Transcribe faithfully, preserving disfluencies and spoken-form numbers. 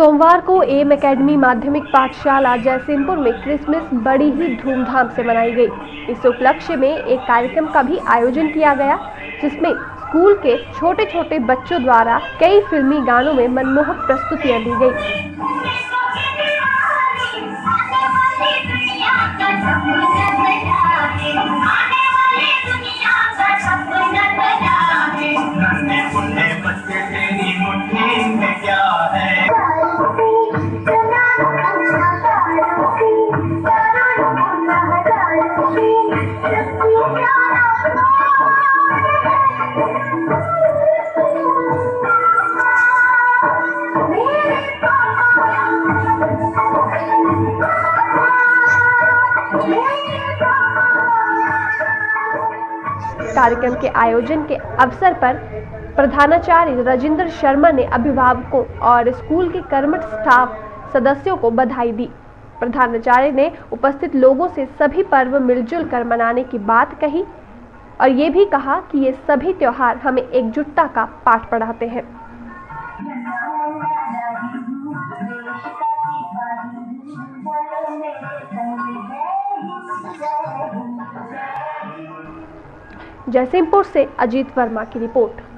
सोमवार को M academy माध्यमिक पाठशाला जयसिंहपुर में क्रिसमस बड़ी ही धूमधाम से मनाई गई। इस उपलक्ष्य में एक कार्यक्रम का भी आयोजन किया गया, जिसमें स्कूल के छोटे छोटे बच्चों द्वारा कई फिल्मी गानों में मनमोहक प्रस्तुतियां दी गई। कार्यक्रम के आयोजन के अवसर पर प्रधानाचार्य राजेंद्र शर्मा ने अभिभावकों और स्कूल के कर्मठ स्टाफ सदस्यों को बधाई दी। प्रधानाचार्य ने उपस्थित लोगों से सभी पर्व मिलजुल कर मनाने की बात कही और ये भी कहा कि ये सभी त्योहार हमें एकजुटता का पाठ पढ़ाते हैं। जयसिंहपुर से अजीत वर्मा की रिपोर्ट।